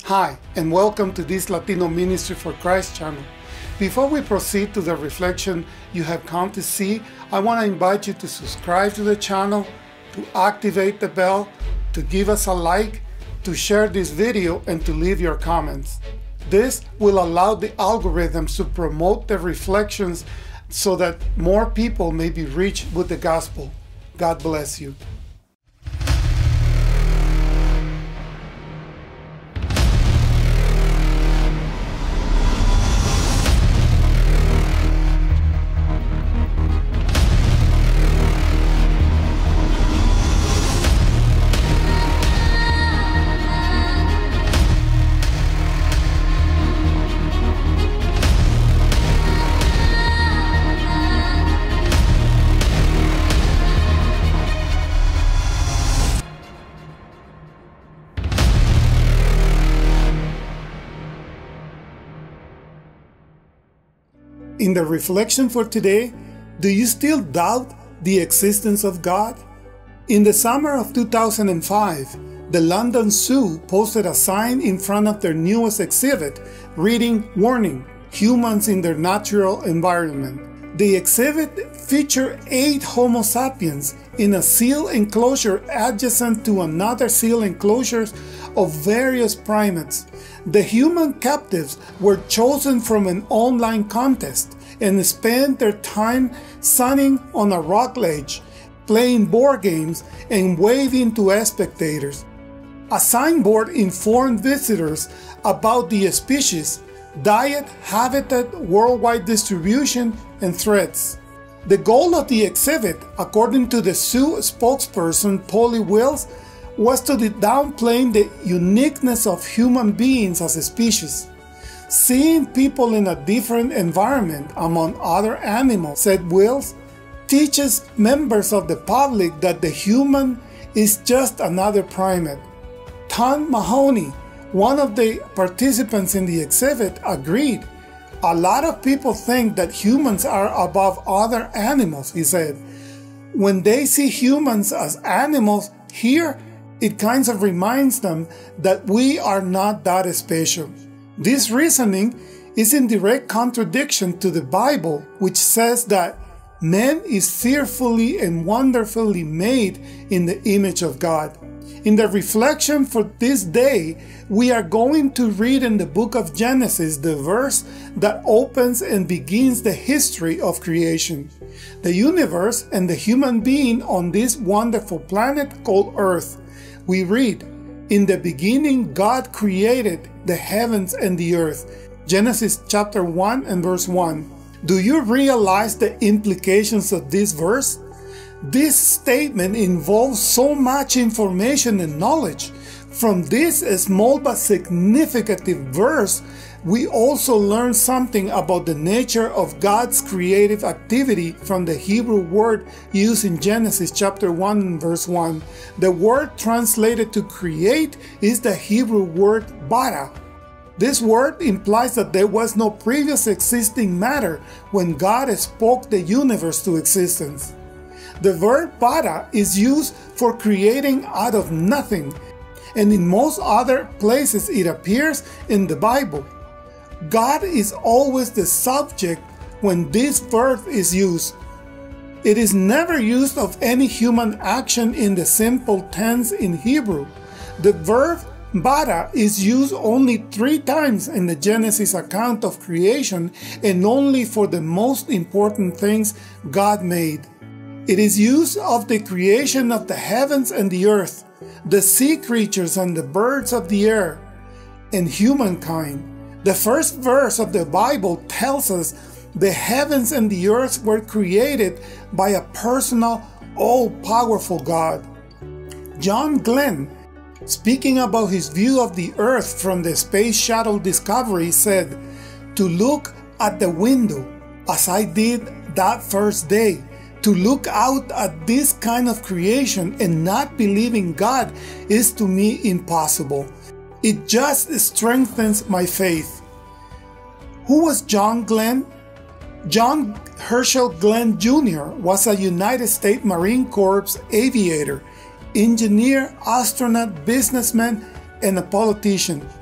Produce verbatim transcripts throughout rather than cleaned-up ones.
Hi, and welcome to this Latino Ministry for Christ channel. Before we proceed to the reflection you have come to see, I want to invite you to subscribe to the channel, to activate the bell, to give us a like, to share this video, and to leave your comments. This will allow the algorithms to promote the reflections so that more people may be reached with the gospel. God bless you. In the reflection for today, do you still doubt the existence of God? In the summer of two thousand five, the London Zoo posted a sign in front of their newest exhibit reading, "Warning, humans in their natural environment." The exhibit featured eight Homo sapiens in a seal enclosure adjacent to another seal enclosures of various primates. The human captives were chosen from an online contest and spent their time sunning on a rock ledge, playing board games, and waving to spectators. A signboard informed visitors about the species, diet, habitat, worldwide distribution, and threats. The goal of the exhibit, according to the zoo spokesperson Polly Wills, was to downplay the uniqueness of human beings as a species. Seeing people in a different environment among other animals, said Wills, teaches members of the public that the human is just another primate. Tom Mahoney, one of the participants in the exhibit, agreed. "A lot of people think that humans are above other animals," he said. "When they see humans as animals here, it kind of reminds them that we are not that special." This reasoning is in direct contradiction to the Bible, which says that man is fearfully and wonderfully made in the image of God. In the reflection for this day, we are going to read in the book of Genesis the verse that opens and begins the history of creation, the universe, and the human being on this wonderful planet called Earth. We read, "In the beginning God created the heavens and the earth." Genesis chapter one and verse one. Do you realize the implications of this verse? This statement involves so much information and knowledge. From this small but significant verse, we also learn something about the nature of God's creative activity from the Hebrew word used in Genesis chapter one and verse one. The word translated to create is the Hebrew word bara. This word implies that there was no previous existing matter when God spoke the universe to existence. The verb bara is used for creating out of nothing, and in most other places it appears in the Bible. God is always the subject when this verb is used. It is never used of any human action in the simple tense in Hebrew. The verb bara is used only three times in the Genesis account of creation, and only for the most important things God made. It is used of the creation of the heavens and the earth, the sea creatures and the birds of the air, and humankind. The first verse of the Bible tells us the heavens and the earth were created by a personal, all-powerful God. John Glenn, speaking about his view of the earth from the Space Shuttle Discovery, said, "To look at the window, as I did that first day, to look out at this kind of creation and not believe in God is to me impossible. It just strengthens my faith." Who was John Glenn? John Herschel Glenn Junior was a United States Marine Corps aviator, engineer, astronaut, businessman, and a politician.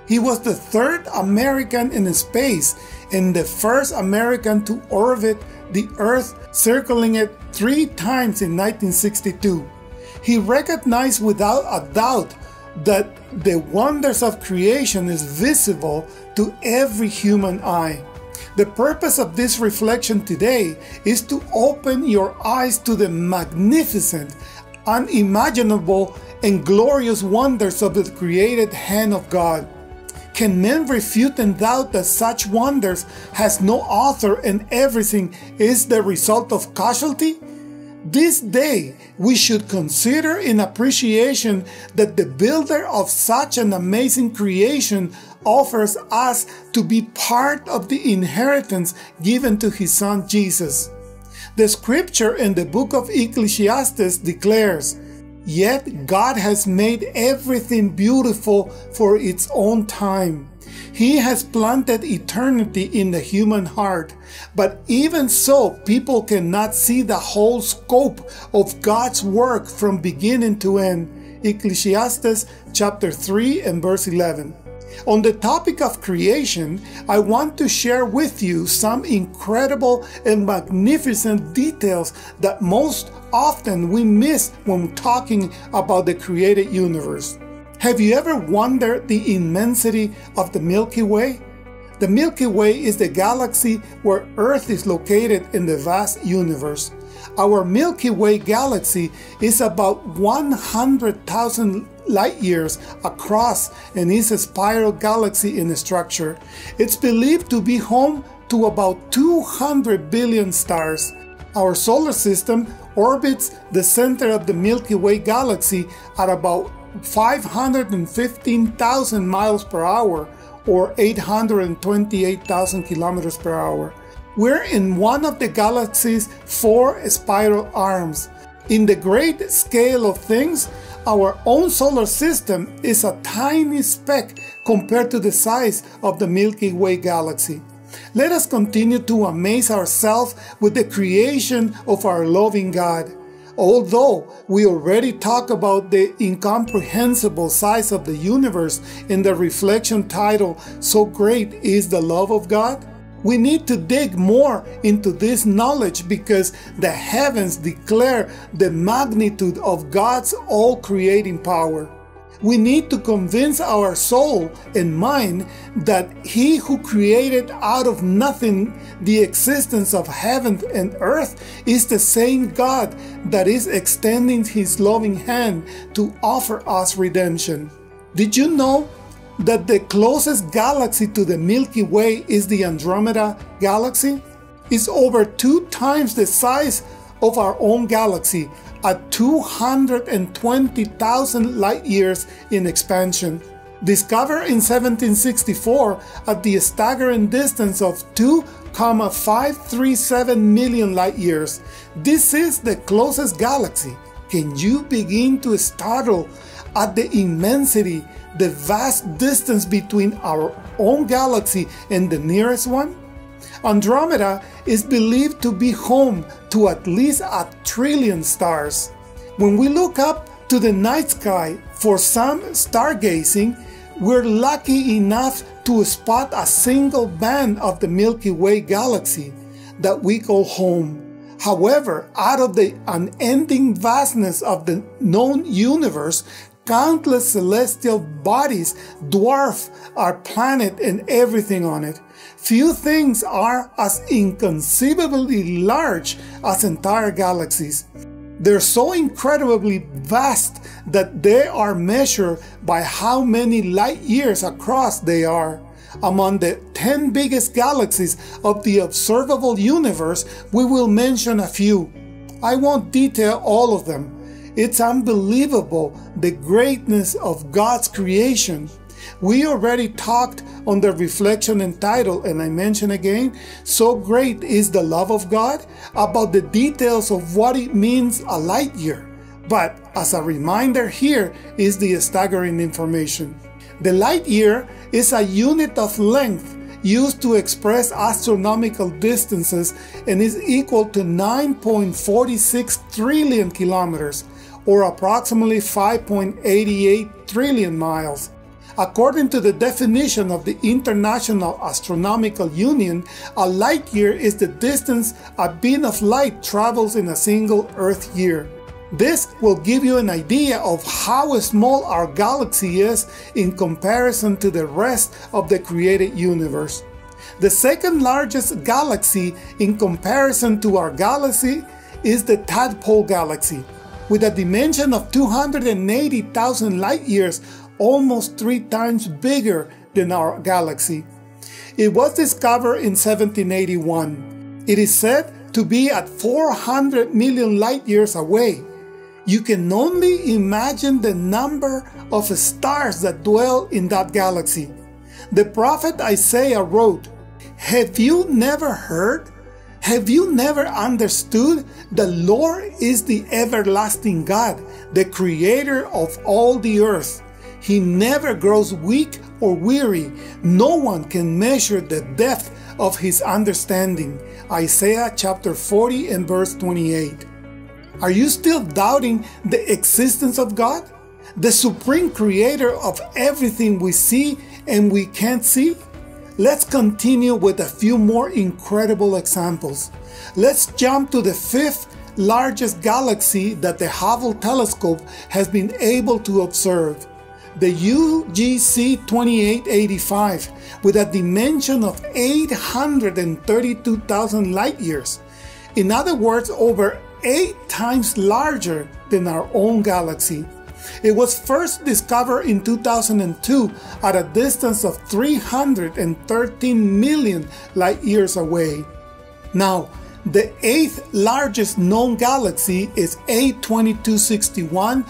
He was the third American in space and the first American to orbit the Earth, circling it three times in nineteen sixty-two. He recognized without a doubt that the wonders of creation is visible to every human eye. The purpose of this reflection today is to open your eyes to the magnificent, unimaginable, and glorious wonders of the created hand of God. Can men refute and doubt that such wonders has no author and everything is the result of causality? This day we should consider in appreciation that the builder of such an amazing creation offers us to be part of the inheritance given to his son Jesus. The scripture in the book of Ecclesiastes declares, "Yet God has made everything beautiful for its own time. He has planted eternity in the human heart, but even so, people cannot see the whole scope of God's work from beginning to end." Ecclesiastes chapter three and verse eleven. On the topic of creation, I want to share with you some incredible and magnificent details that most often we miss when talking about the created universe. Have you ever wondered the immensity of the Milky Way? The Milky Way is the galaxy where Earth is located in the vast universe. Our Milky Way galaxy is about one hundred thousand light years across and is a spiral galaxy in structure. It's believed to be home to about two hundred billion stars. Our solar system orbits the center of the Milky Way galaxy at about five hundred fifteen thousand miles per hour or eight hundred twenty-eight thousand kilometers per hour. We're in one of the galaxy's four spiral arms. In the great scale of things, our own solar system is a tiny speck compared to the size of the Milky Way galaxy. Let us continue to amaze ourselves with the creation of our loving God. Although we already talked about the incomprehensible size of the universe in the reflection titled, "So Great is the Love of God," we need to dig more into this knowledge because the heavens declare the magnitude of God's all-creating power. We need to convince our soul and mind that He who created out of nothing the existence of heaven and earth is the same God that is extending His loving hand to offer us redemption. Did you know that the closest galaxy to the Milky Way is the Andromeda galaxy? It's over two times the size of our own galaxy, at two hundred twenty thousand light years in expansion. Discovered in seventeen sixty-four at the staggering distance of two point five three seven million light years. This is the closest galaxy. Can you begin to startle at the immensity, the vast distance between our own galaxy and the nearest one? Andromeda is believed to be home to at least a trillion stars. When we look up to the night sky for some stargazing, we're lucky enough to spot a single band of the Milky Way galaxy that we call home. However, out of the unending vastness of the known universe, countless celestial bodies dwarf our planet and everything on it. Few things are as inconceivably large as entire galaxies. They're so incredibly vast that they are measured by how many light years across they are. Among the ten biggest galaxies of the observable universe, we will mention a few. I won't detail all of them. It's unbelievable the greatness of God's creation. We already talked on the reflection entitled, and I mention again, "So Great is the Love of God," about the details of what it means a light year. But as a reminder, here is the staggering information. The light year is a unit of length used to express astronomical distances and is equal to nine point four six trillion kilometers, or approximately five point eight eight trillion miles. According to the definition of the International Astronomical Union, a light year is the distance a beam of light travels in a single Earth year. This will give you an idea of how small our galaxy is in comparison to the rest of the created universe. The second largest galaxy in comparison to our galaxy is the Tadpole Galaxy, with a dimension of two hundred eighty thousand light years, almost three times bigger than our galaxy. It was discovered in seventeen eighty-one. It is said to be at four hundred million light years away. You can only imagine the number of stars that dwell in that galaxy. The prophet Isaiah wrote, "Have you never heard? Have you never understood? The Lord is the everlasting God, the creator of all the earth. He never grows weak or weary. No one can measure the depth of his understanding." Isaiah chapter forty and verse twenty-eight. Are you still doubting the existence of God, the supreme creator of everything we see and we can't see? Let's continue with a few more incredible examples. Let's jump to the fifth largest galaxy that the Hubble telescope has been able to observe, the U G C twenty-eight eighty-five, with a dimension of eight hundred thirty-two thousand light years. In other words, over eight times larger than our own galaxy. It was first discovered in two thousand two at a distance of three hundred thirteen million light years away. Now, the eighth largest known galaxy is A twenty-two sixty-one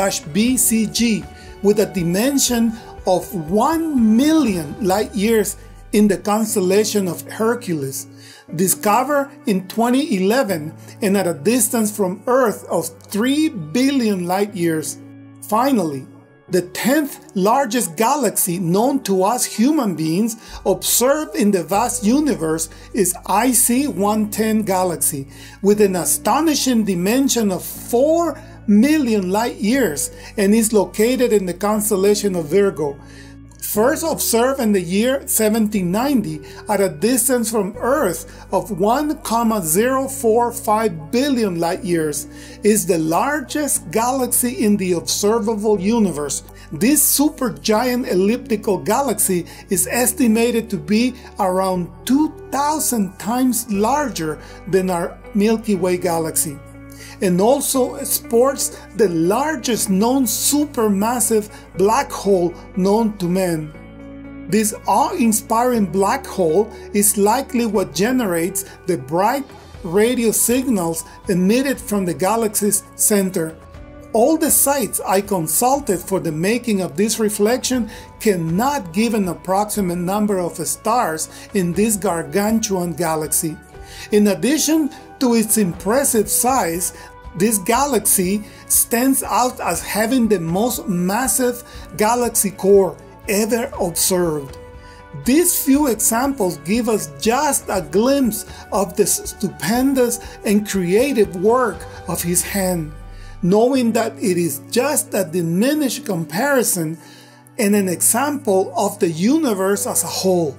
B C G, with a dimension of one million light years in the constellation of Hercules, discovered in twenty eleven and at a distance from Earth of three billion light years. Finally, the tenth largest galaxy known to us human beings observed in the vast universe is I C one ten galaxy, with an astonishing dimension of four million light years and is located in the constellation of Virgo. First observed in the year seventeen ninety at a distance from Earth of one point zero four five billion light years, is the largest galaxy in the observable universe. This supergiant elliptical galaxy is estimated to be around two thousand times larger than our Milky Way galaxy, and also sports the largest known supermassive black hole known to man. This awe-inspiring black hole is likely what generates the bright radio signals emitted from the galaxy's center. All the sites I consulted for the making of this reflection cannot give an approximate number of stars in this gargantuan galaxy. In addition to its impressive size, this galaxy stands out as having the most massive galaxy core ever observed. These few examples give us just a glimpse of the stupendous and creative work of His hand, knowing that it is just a diminished comparison and an example of the universe as a whole.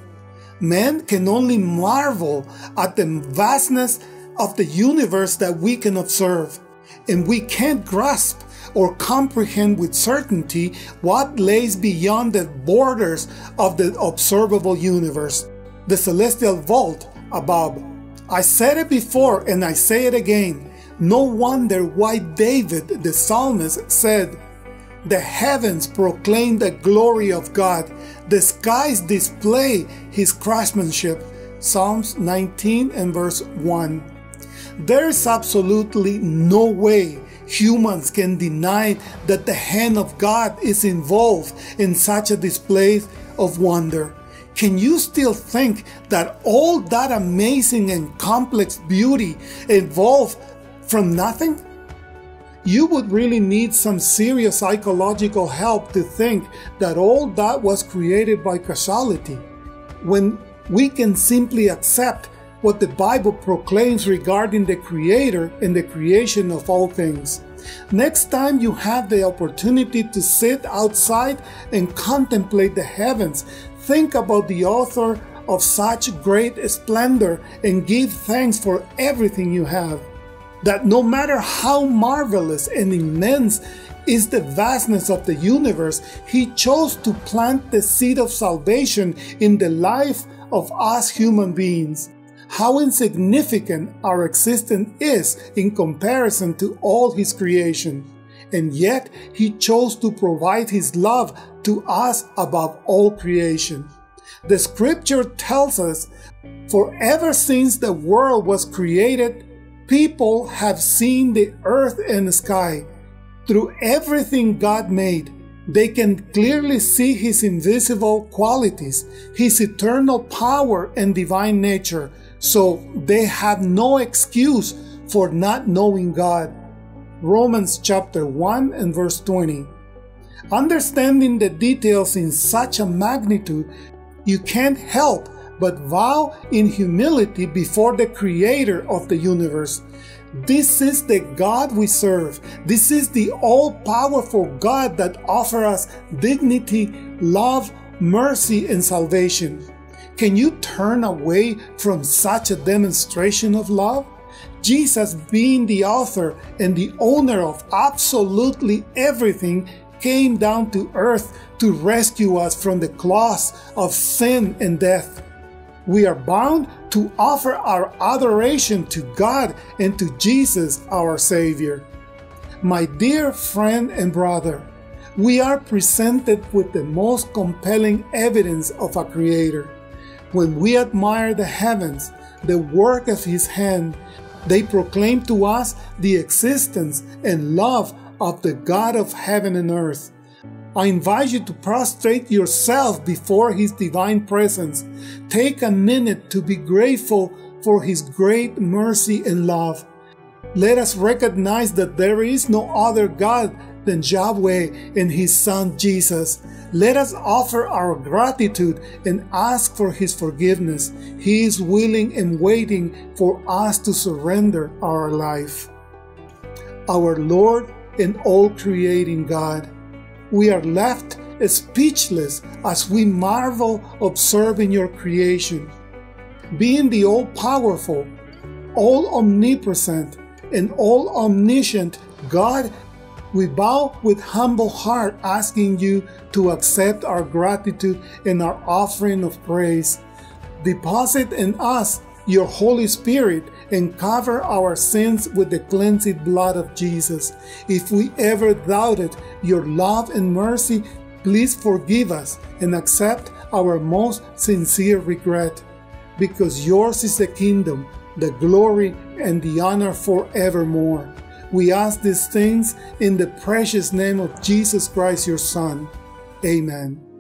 Man can only marvel at the vastness of the universe that we can observe, and we can't grasp or comprehend with certainty what lays beyond the borders of the observable universe, the celestial vault above. I said it before and I say it again. No wonder why David the psalmist said, "The heavens proclaim the glory of God, the skies display His craftsmanship." Psalms nineteen and verse one. There is absolutely no way humans can deny that the hand of God is involved in such a display of wonder. Can you still think that all that amazing and complex beauty evolved from nothing? You would really need some serious psychological help to think that all that was created by causality, when we can simply accept what the Bible proclaims regarding the Creator and the creation of all things. Next time you have the opportunity to sit outside and contemplate the heavens, think about the author of such great splendor and give thanks for everything you have. That no matter how marvelous and immense is the vastness of the universe, He chose to plant the seed of salvation in the life of us human beings. How insignificant our existence is in comparison to all His creation. And yet He chose to provide His love to us above all creation. The scripture tells us, "For ever since the world was created, people have seen the earth and the sky. Through everything God made, they can clearly see His invisible qualities, His eternal power and divine nature, so they have no excuse for not knowing God." Romans chapter one and verse twenty. Understanding the details in such a magnitude, you can't help but vow in humility before the Creator of the universe. This is the God we serve. This is the all-powerful God that offers us dignity, love, mercy, and salvation. Can you turn away from such a demonstration of love? Jesus, being the author and the owner of absolutely everything, came down to earth to rescue us from the claws of sin and death. We are bound to offer our adoration to God and to Jesus, our Savior. My dear friend and brother, we are presented with the most compelling evidence of a Creator. When we admire the heavens, the work of His hand, they proclaim to us the existence and love of the God of heaven and earth. I invite you to prostrate yourself before His divine presence. Take a minute to be grateful for His great mercy and love. Let us recognize that there is no other God than Yahweh and His Son Jesus. Let us offer our gratitude and ask for His forgiveness. He is willing and waiting for us to surrender our life. Our Lord and all-creating God, we are left speechless as we marvel observing Your creation. Being the all-powerful, all-omnipresent, and all-omniscient God, we bow with humble heart, asking You to accept our gratitude and our offering of praise. Deposit in us Your Holy Spirit and cover our sins with the cleansing blood of Jesus. If we ever doubted Your love and mercy, please forgive us and accept our most sincere regret, because Yours is the kingdom, the glory, and the honor forevermore. We ask these things in the precious name of Jesus Christ, Your Son. Amen.